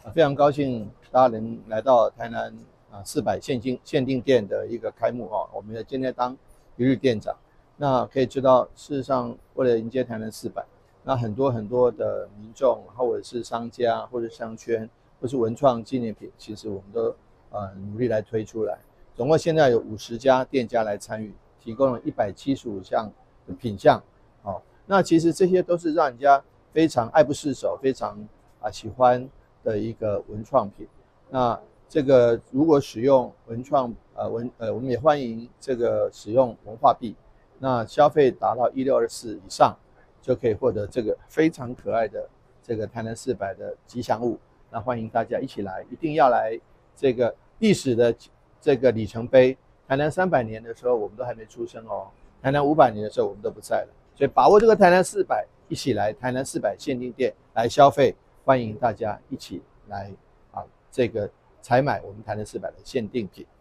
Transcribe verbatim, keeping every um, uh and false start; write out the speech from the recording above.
啊，非常高兴大家能来到台南啊四百限定限定店的一个开幕啊，我们今天当一日店长。那可以知道，事实上为了迎接台南四百，那很多很多的民众，或者是商家，或者商圈，或是文创纪念品，其实我们都呃努力来推出来。总共现在有五十家店家来参与，提供了一百七十五项的品项。哦，那其实这些都是让人家非常爱不释手，非常啊喜欢的一个文创品。那这个如果使用文创呃文呃，我们也欢迎这个使用文化币。那消费达到一六二四以上，就可以获得这个非常可爱的这个台南四百的吉祥物。那欢迎大家一起来，一定要来这个历史的这个里程碑。台南三百年的时候，我们都还没出生哦；台南五百年的时候，我们都不在了。所以把握这个台南四百，一起来台南四百限定店来消费，欢迎大家一起来啊，这个采买我们台南四百的限定品。